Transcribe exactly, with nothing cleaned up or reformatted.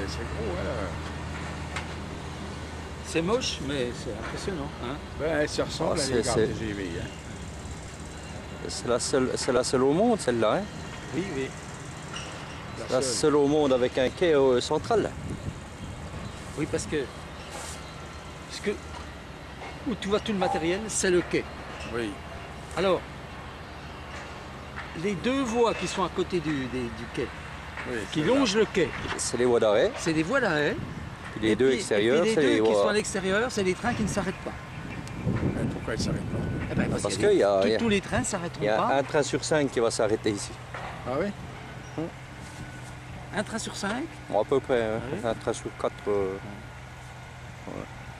c'est gros, hein. C'est moche, mais c'est impressionnant. Hein. Ben, ça ressemble Ah, à c'est- les gares c'est- T G V. Hein. C'est la seule, c'est la seule au monde, celle-là. Hein. Oui, oui. La La seule. seule au monde avec un quai euh, central. Oui, parce que, parce que où tu vois tout le matériel, c'est le quai. Oui. Alors, les deux voies qui sont à côté du, des- du quai, oui qui celle-là. longent le quai, C'est les voies d'arrêt. c'est des voies d'arrêt. Puis les Et deux puis- extérieurs, et puis c'est les les deux qui sont à voies. l'extérieur, c'est les trains qui ne s'arrêtent pas. Ben, pourquoi ils ne s'arrêtent pas? Eh ben, Parce qu'il y a qu'il y des- a- tous- il y a- tous les trains ne s'arrêteront Il y a pas. un train sur cinq qui va s'arrêter ici. Ah oui? Un train sur cinq. Bon, à peu près, hein. Ah oui. Un train sur quatre. euh,